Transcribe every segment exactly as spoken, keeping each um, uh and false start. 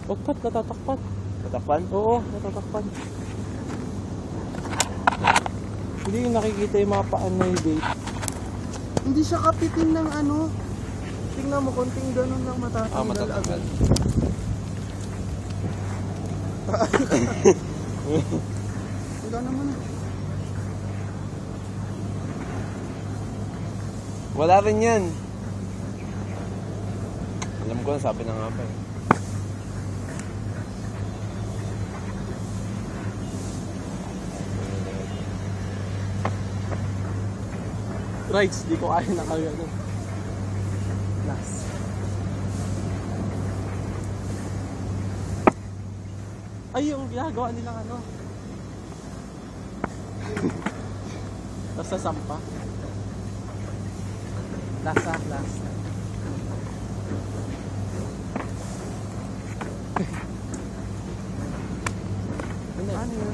Huwag pat, natatakpan. Tatakpan? Oo, natatakpan. Hindi yung nakikita yung mga paan na yung bait. Hindi siya kapitin ng ano. Tingnan mo, konting ganun lang matatanggal. Ah, matatanggal. Wala naman. Wala rin yan. Alam ko, sabi na nga pa eh. Rights, di ko kaya nakagano. Last. Ay, yung ginagawa nilang ano. Tapos sasampa. Last ah, last. Ano Ano yun?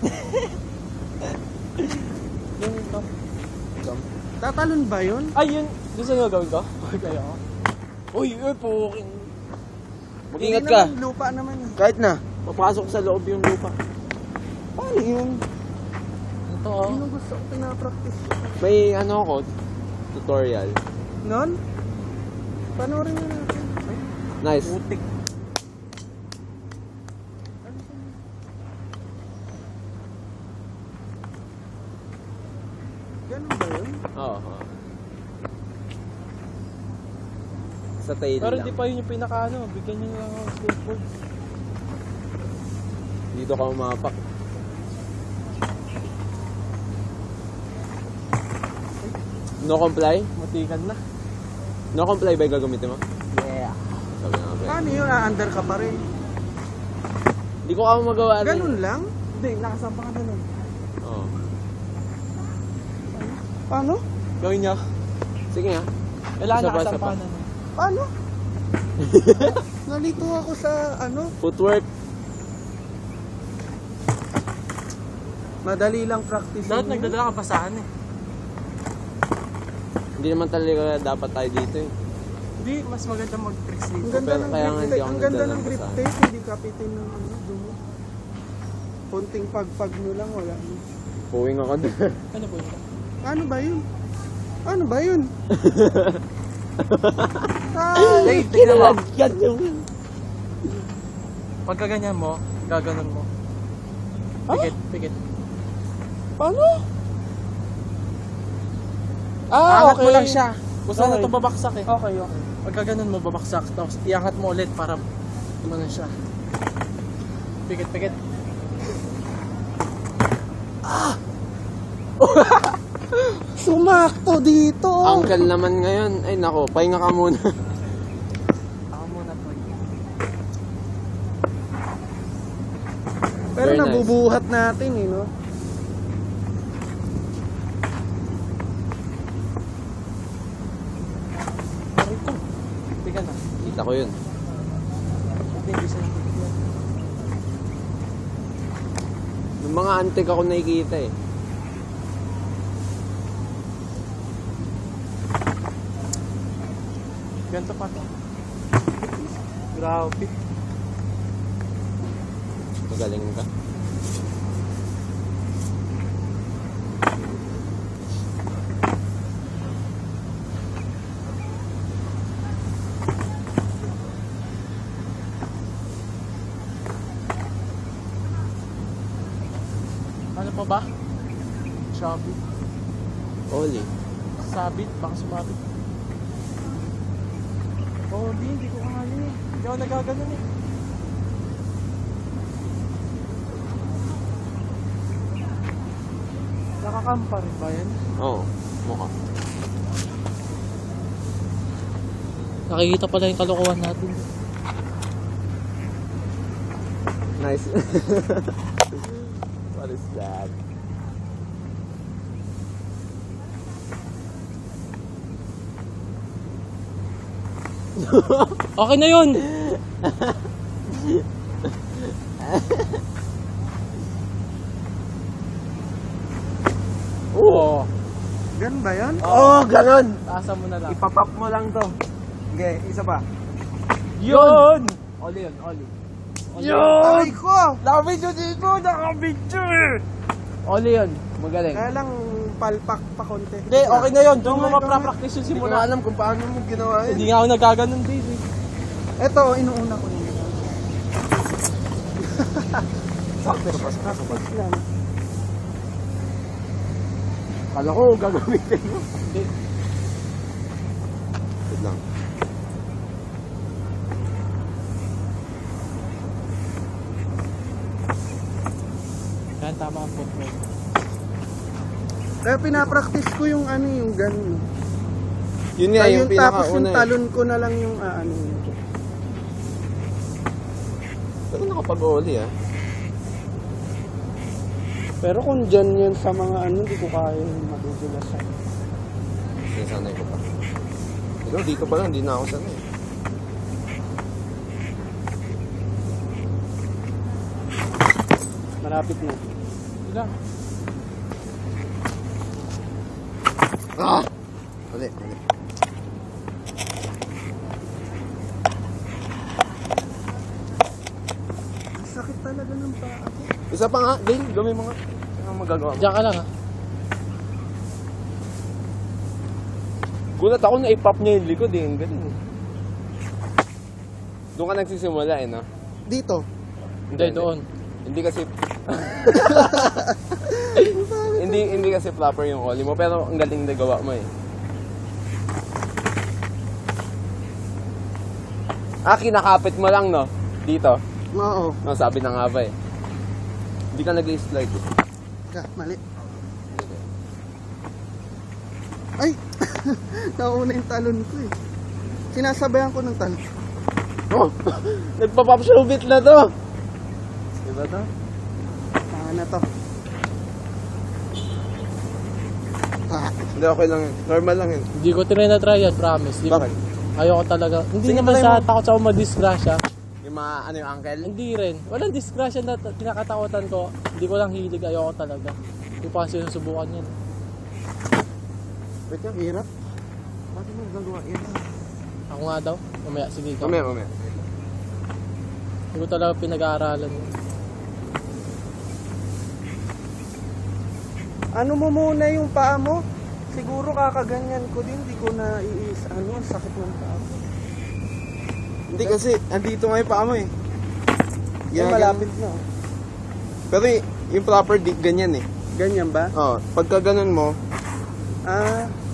Yung ito. Tatalon ba yun? Ay, yun. Gusto nyo gawin ko? Huwag kayo ako. Uy, uy, puking. Mag-ingat Hindi ka. naman, lupa naman yun. Kahit na. Papasok sa loob yung lupa. Paano yun? Ito oh. Yun ang gusto ko pinapractice. May ano ako, tutorial. Non? Panoorin na natin. Nice. Putik. Ganun ba yun? Oo. oo. Sa tail Pero lang. hindi pa yun yung pinaka ano. Bigyan nyo na lang ako skateboard. Dito ka umapak. No comply? Matikan na. No comply ba yung gagamitin mo? Yeah. Sabi nga ba? Paano yun? Ah-under ka pa rin. Hindi ko ako magawa rin. Ganun lang? Hindi, nakasampa ka na nun. Oo. Paano? Gawin nyo. Sige nga. Wala, Isa pa, isa nakasampa pa. na nun. Paano? Nalito ako sa ano? Footwork. Madali lang practice. Dapat nagdadala ka basahan eh. Hindi naman talaga dapat tayo dito eh. Hindi, mas maganda mag-tricks Ang dito. ganda Pero ng kaya nga grip hindi tape. ako Ang ganda nagdala ng ng grip basahan. tape. Hindi kapitin ng ano. Dumo. Konting pagpag nyo lang. Wala. Puwing ako doon. Ano po yun? Ano ba yun? Ano ba yun? Hey, tignan mo. Yan yung... Pagka ganyan mo, gaganon mo. Pikit, pikit. Paano? Ah, Angat mo lang siya. Gusto na Okay. ito babaksak eh. Okay, okay. Pagka ganun mo, babaksak. Tapos iangat mo ulit para ano siya. Pikit, pikit. Sumakto dito. Uncle naman ngayon. Ay nako, pahinga ka muna. Ako muna to. Pero Very nice. nabubuhat natin eh, no? Aray ko. Tika na. Kita ko yun. Hindi, hindi sa likod yan. Yung mga antik ako nakikita eh. Ganito pa to. Grabe. Magaling ka. Ano pa ba? Sabit. Oli. Sabit, baka sumabit. Oh, di, hindi ko kaya eh. Hindi ako nagaganon eh. Nakakampa rin ba yan? Oo, mukha. Nakikita pala yung kalokohan natin. Nice. What is that? Okay na yun! Oo. Ganun ba yan? Oo, oh, ganon. Taasan mo na lang. Ipapap mo lang to. Okay, isa pa. Yun! Oli yun, oli. Ay ko! Nakabidyo dito! Nakabidyo eh! Oli yun. Magaling. Kaya lang palpak pa konti. Hindi, okay na yun. Doon mo Gamay, gamay. maprapractice yung Hindi ko simula. alam kung paano mo ginawa yun. Hindi nga ako nagkaganon din eh. Ito, inuuna ko yun. Sakto pa sa Practice lang. Kala ko gagamitin mo. Hindi. Wait lang. Yan, tama ang football. Kaya pinapractice ko yung ano yung ganun. Yun nga, Ayun, yung tapos yung pinakauna eh. talon ko na lang yung ah, ano yun. Pero nakapag-oli ah. Pero kung dyan yan sa mga ano, di ko kaya yung matutulasan. Sinasanay ko pa. Pero dito pa lang, hindi na ako sanay. Marapit na. Wala. Ah! Uli, uli. Ang sakit talaga ng paa ko. Isa pa nga, Dale, gawin mo nga. Ano ang magagawa mo? Diyan ka lang ha. Gulat ako na ipop niya yung likod eh. Ang galing eh. Doon ka nagsisimula eh, no? Dito. Hindi, doon. Hindi kasi... hindi hindi kasi flopper yung ollie mo, pero ang galing na gawa mo eh. Ah, kinakapit mo lang, no? Dito. Oo. No, sabi na nga ba eh. Hindi ka nag-slide eh. Ka, mali. Ay! Nauna yung talon ko eh. Sinasabayan ko ng talon. Oh! Nagpa-pop showbit na to! Diba to? Tanga na to. Ah, Hindi, okay lang yun. Normal lang yun. Hindi ko tinry na try yan, promise. Di- Bakit? Ayoko talaga. Hindi Sige, naman try sa mo. takot sa ako madisgrasya. Yung mga, ano yung uncle? Hindi rin. Walang disgrasya na t- kinakatakutan ko. Hindi ko lang hilig. Ayoko talaga. Hindi pa kasi sinusubukan yan. Wait lang. hirap. Bakit mo gagawa yan? Ako nga daw. Mamaya, sige ka. Mamaya, mamaya. Hindi ko talaga pinag-aaralan yun. Ano mo muna yung paa mo? Siguro kakaganyan ko din. Di ko na iis. Ano, sakit ng paa ko. Hindi kasi, andito nga yung paa mo eh. Yung malapit na. oh. Pero y- yung proper di, ganyan eh. Ganyan ba? Oh, pagka ganun mo, Ah,